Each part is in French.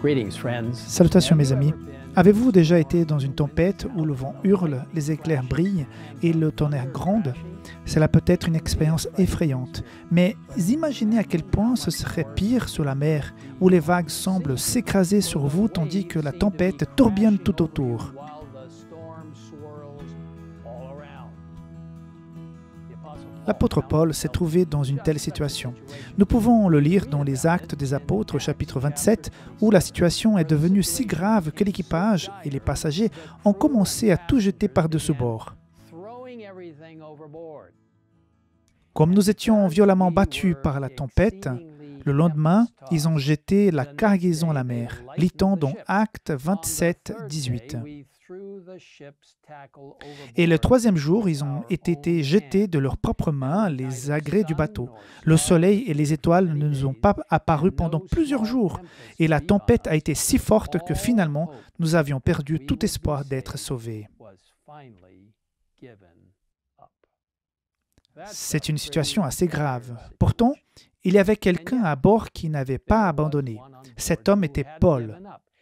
Salutations mes amis. Avez-vous déjà été dans une tempête où le vent hurle, les éclairs brillent et le tonnerre gronde? Cela peut être une expérience effrayante, mais imaginez à quel point ce serait pire sur la mer, où les vagues semblent s'écraser sur vous tandis que la tempête tourbillonne tout autour. L'apôtre Paul s'est trouvé dans une telle situation. Nous pouvons le lire dans les Actes des Apôtres, chapitre 27, où la situation est devenue si grave que l'équipage et les passagers ont commencé à tout jeter par-dessus bord. Comme nous étions violemment battus par la tempête, le lendemain, ils ont jeté la cargaison à la mer, lit-on dans Actes 27, 18. Et le troisième jour, ils ont été jetés de leurs propres mains les agrès du bateau. Le soleil et les étoiles ne nous ont pas apparu pendant plusieurs jours, et la tempête a été si forte que finalement, nous avions perdu tout espoir d'être sauvés. C'est une situation assez grave. Pourtant, il y avait quelqu'un à bord qui n'avait pas abandonné. Cet homme était Paul.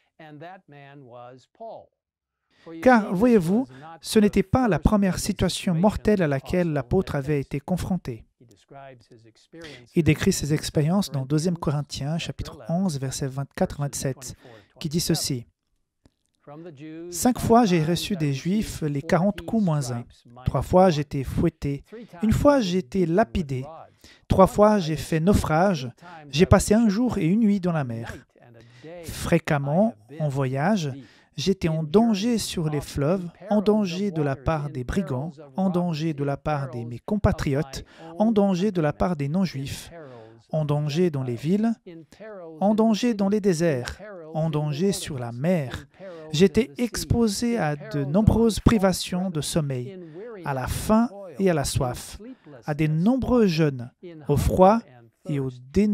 Car, voyez-vous, ce n'était pas la première situation mortelle à laquelle l'apôtre avait été confronté. Il décrit ses expériences dans 2 Corinthiens, chapitre 11, versets 24-27, qui dit ceci. « 5 fois j'ai reçu des Juifs les 40 coups moins 1. 3 fois j'ai été fouetté. 1 fois j'ai été lapidé. 3 fois j'ai fait naufrage. J'ai passé 1 jour et 1 nuit dans la mer. Fréquemment, en voyage, j'étais en danger sur les fleuves, en danger de la part des brigands, en danger de la part de mes compatriotes, en danger de la part des non-juifs, en danger dans les villes, en danger dans les déserts, en danger sur la mer. J'étais exposé à de nombreuses privations de sommeil, à la faim et à la soif, à de nombreux jeûnes, au froid et au dénouement. »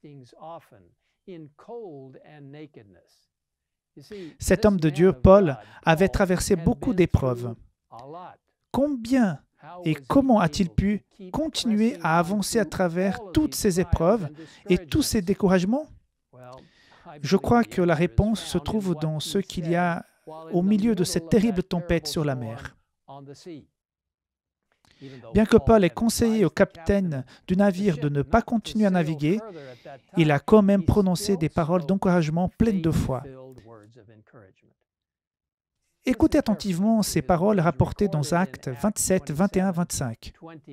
Cet homme de Dieu, Paul, avait traversé beaucoup d'épreuves. Combien et comment a-t-il pu continuer à avancer à travers toutes ces épreuves et tous ces découragements? Je crois que la réponse se trouve dans ce qu'il y a au milieu de cette terrible tempête sur la mer. Bien que Paul ait conseillé au capitaine du navire de ne pas continuer à naviguer, il a quand même prononcé des paroles d'encouragement pleines de foi. Écoutez attentivement ces paroles rapportées dans Actes 27, 21-25.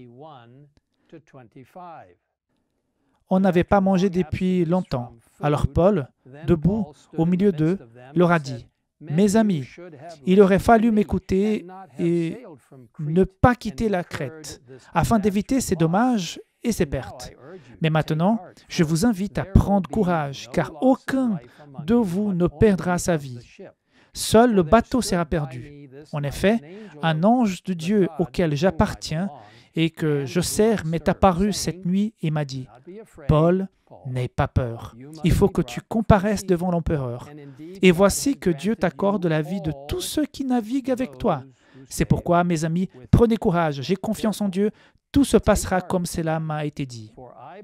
On n'avait pas mangé depuis longtemps. Alors Paul, debout au milieu d'eux, leur a dit, « Mes amis, il aurait fallu m'écouter et ne pas quitter la Crète, afin d'éviter ces dommages et ces pertes. Mais maintenant, je vous invite à prendre courage, car aucun de vous ne perdra sa vie. Seul le bateau sera perdu. En effet, un ange de Dieu auquel j'appartiens et que je sers m'est apparu cette nuit et m'a dit, « Paul, n'aie pas peur. Il faut que tu comparaisses devant l'empereur. Et voici que Dieu t'accorde la vie de tous ceux qui naviguent avec toi. C'est pourquoi, mes amis, prenez courage, j'ai confiance en Dieu, tout se passera comme cela m'a été dit. »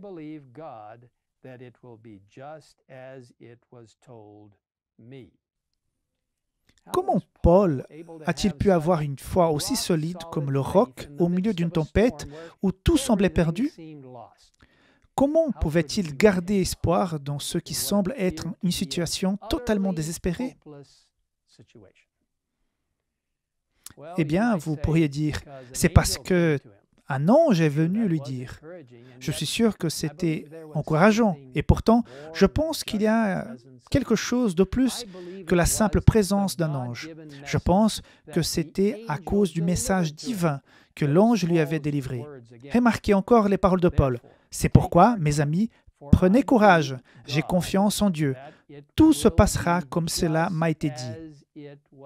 Comment Paul a-t-il pu avoir une foi aussi solide comme le roc au milieu d'une tempête où tout semblait perdu? Comment pouvait-il garder espoir dans ce qui semble être une situation totalement désespérée? Eh bien, vous pourriez dire, c'est parce que un ange est venu lui dire. Je suis sûr que c'était encourageant. Et pourtant, je pense qu'il y a quelque chose de plus que la simple présence d'un ange. Je pense que c'était à cause du message divin que l'ange lui avait délivré. Remarquez encore les paroles de Paul. C'est pourquoi, mes amis, prenez courage. J'ai confiance en Dieu. Tout se passera comme cela m'a été dit.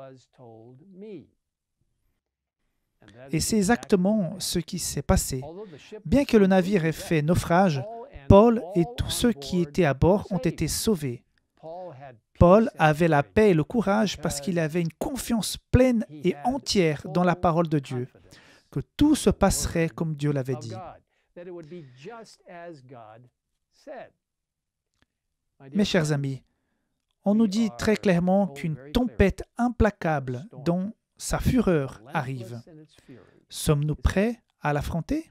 Et c'est exactement ce qui s'est passé. Bien que le navire ait fait naufrage, Paul et tous ceux qui étaient à bord ont été sauvés. Paul avait la paix et le courage parce qu'il avait une confiance pleine et entière dans la parole de Dieu, que tout se passerait comme Dieu l'avait dit. Mes chers amis, on nous dit très clairement qu'une tempête implacable dont sa fureur arrive. Sommes-nous prêts à l'affronter?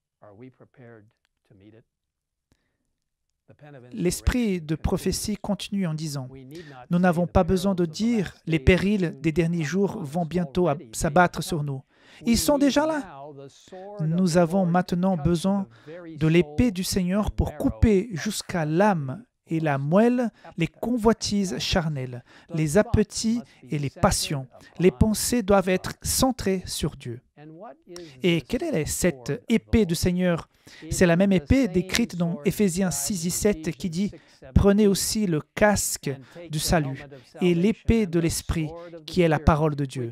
L'esprit de prophétie continue en disant « Nous n'avons pas besoin de dire « Les périls des derniers jours vont bientôt s'abattre sur nous ». Ils sont déjà là. Nous avons maintenant besoin de l'épée du Seigneur pour couper jusqu'à l'âme et la moelle les convoitises charnelles, les appétits et les passions. Les pensées doivent être centrées sur Dieu. Et quelle est cette épée du Seigneur? C'est la même épée décrite dans Éphésiens 6:17 qui dit « Prenez aussi le casque du salut et l'épée de l'Esprit qui est la parole de Dieu. »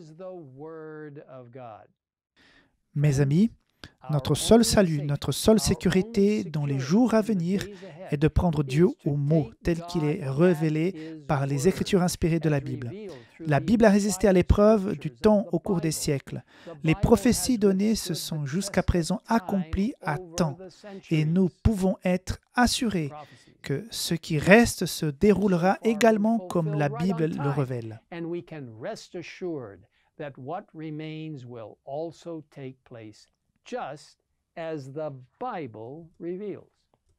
Mes amis, notre seul salut, notre seule sécurité dans les jours à venir est de prendre Dieu au mot tel qu'il est révélé par les Écritures inspirées de la Bible. La Bible a résisté à l'épreuve du temps au cours des siècles. Les prophéties données se sont jusqu'à présent accomplies à temps et nous pouvons être assurés que ce qui reste se déroulera également comme la Bible le révèle. Just as the Bible reveals.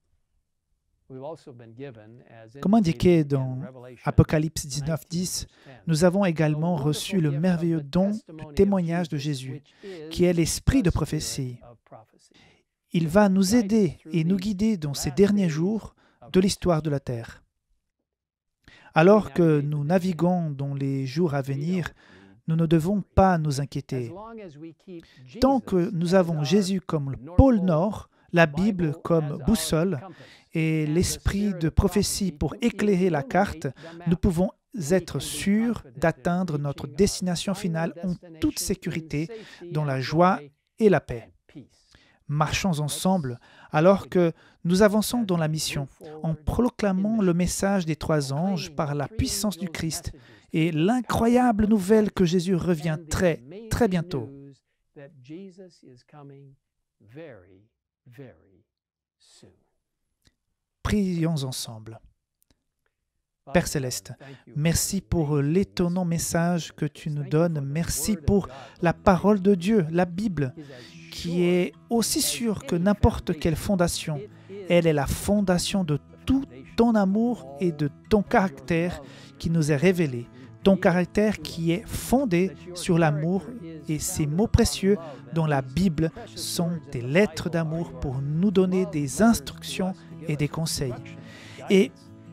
Comme indiqué dans Apocalypse 19:10, nous avons également reçu le merveilleux don du témoignage de Jésus, qui est l'esprit de prophétie. Il va nous aider et nous guider dans ces derniers jours de l'histoire de la terre. Alors que nous naviguons dans les jours à venir, nous ne devons pas nous inquiéter. Tant que nous avons Jésus comme le pôle Nord, la Bible comme boussole et l'esprit de prophétie pour éclairer la carte, nous pouvons être sûrs d'atteindre notre destination finale en toute sécurité, dans la joie et la paix. Marchons ensemble alors que nous avançons dans la mission, en proclamant le message des 3 anges par la puissance du Christ et l'incroyable nouvelle que Jésus revient très, très bientôt. Prions ensemble. Père Céleste, merci pour l'étonnant message que tu nous donnes. Merci pour la parole de Dieu, la Bible, qui est aussi sûre que n'importe quelle fondation. Elle est la fondation de tout ton amour et de ton caractère qui nous est révélé. Ton caractère qui est fondé sur l'amour et ces mots précieux dans la Bible sont des lettres d'amour pour nous donner des instructions et des conseils. Et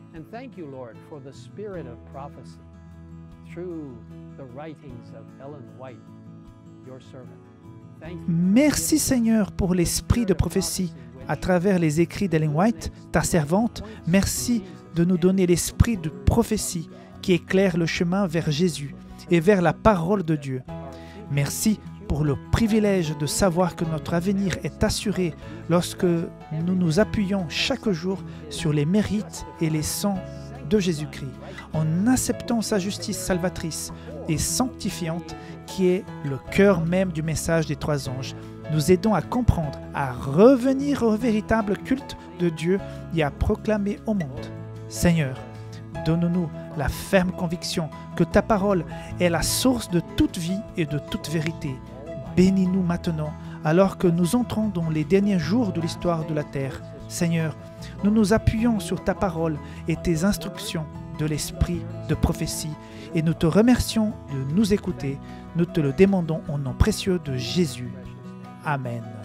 merci Seigneur pour l'esprit de prophétie à travers les écrits d'Ellen White, ta servante. Merci de nous donner l'esprit de prophétie qui éclaire le chemin vers Jésus et vers la parole de Dieu. Merci pour le privilège de savoir que notre avenir est assuré lorsque nous nous appuyons chaque jour sur les mérites et les sangs de Jésus-Christ, en acceptant sa justice salvatrice et sanctifiante qui est le cœur même du message des 3 anges, nous aidons à comprendre, à revenir au véritable culte de Dieu et à proclamer au monde. Seigneur, donne-nous la ferme conviction que ta parole est la source de toute vie et de toute vérité. Bénis-nous maintenant, alors que nous entrons dans les derniers jours de l'histoire de la terre. Seigneur, nous nous appuyons sur ta parole et tes instructions de l'esprit de prophétie et nous te remercions de nous écouter. Nous te le demandons au nom précieux de Jésus. Amen.